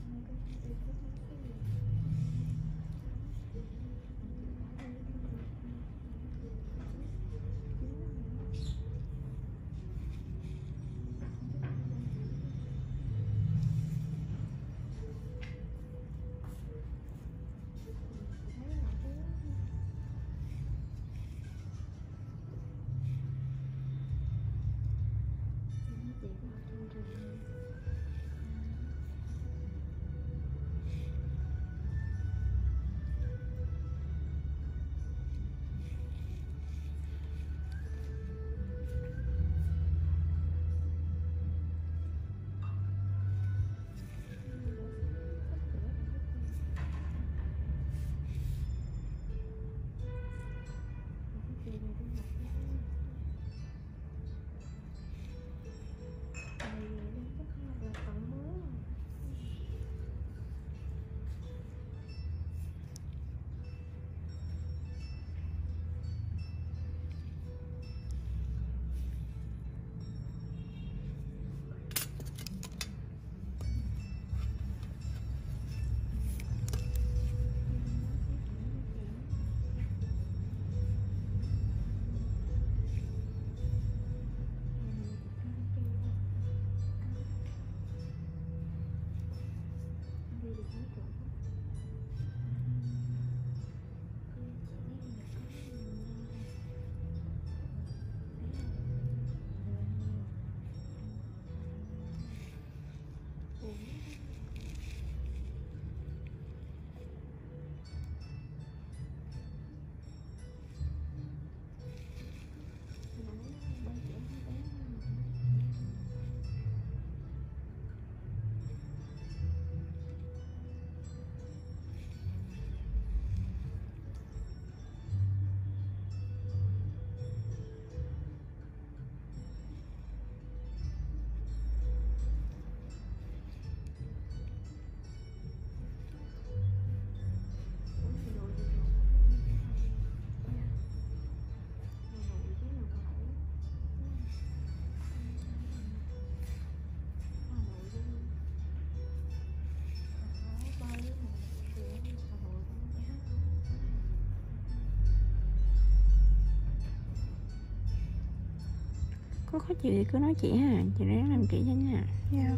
Có khó chịu thì cứ nói chị ha, chị ráng làm kỹ cho nha. Dạ.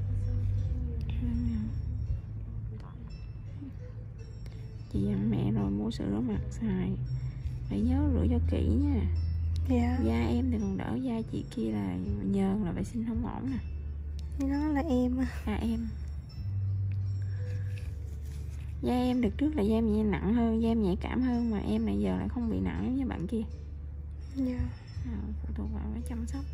Chị dặn mẹ rồi mua sữa rửa mặt xài, phải nhớ rửa cho kỹ nha. Dạ. Da em thì còn đỡ, da chị kia là nhờn, là vệ sinh không ổn nè. Nó là em à. Da em, da em được trước là da em nhẹ nặng hơn, da em nhạy cảm hơn, mà em này giờ lại không bị nặng giống như bạn kia. Dạ. Phụ thuộc vào cái chăm sóc.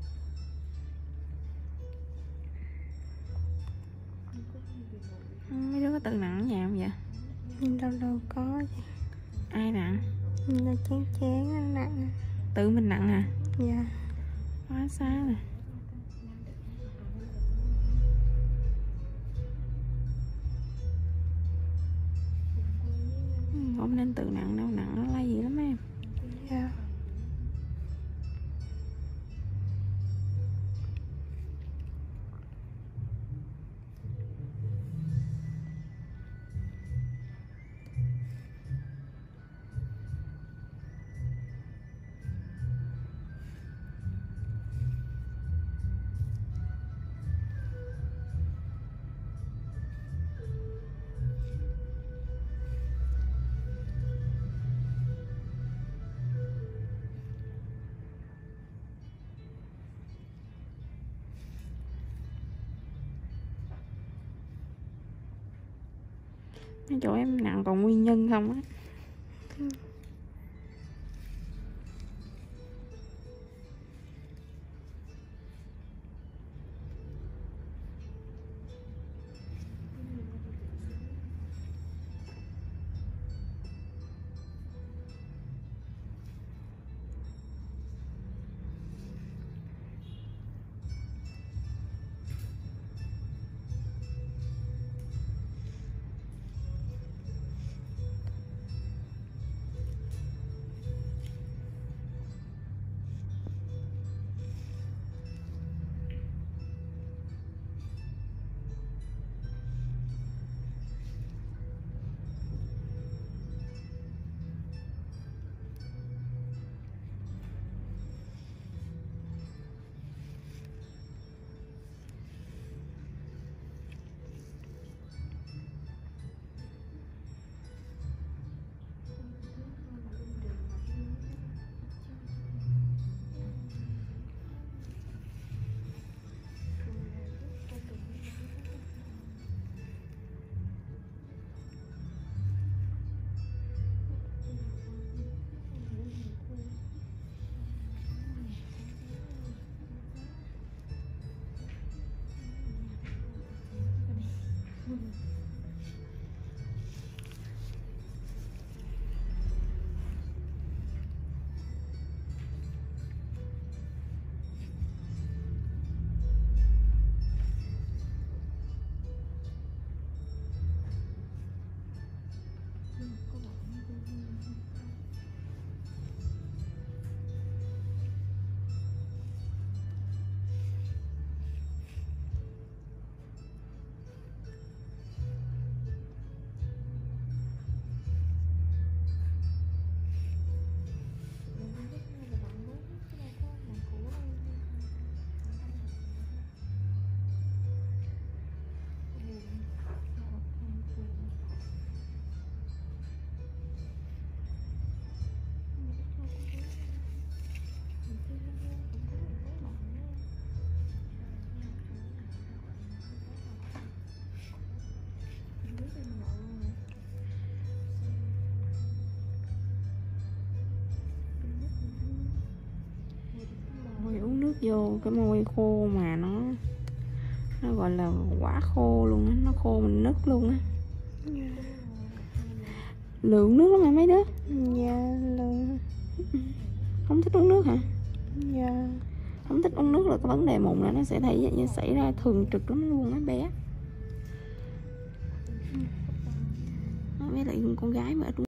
Mấy đứa có tự nặng ở nhà không vậy? Đâu đâu có gì. Ai nặng? Là chán chán nó nặng. Tự mình nặng à? Dạ. Quá xa rồi. Không nên tự nặng đâu, nặng nó lây gì lắm em. Dạ. Cái chỗ em nặng còn nguyên nhân không á. vô cái môi khô mà nó gọi là quả khô luôn á, nó khô mình nứt luôn á. Lượng nước lắm mà mấy đứa. Dạ lượng. Không thích uống nước hả? Dạ. Không thích uống nước là cái vấn đề mụn là nó sẽ xảy ra thường trực lắm luôn á bé. Với lại con gái mà ít uống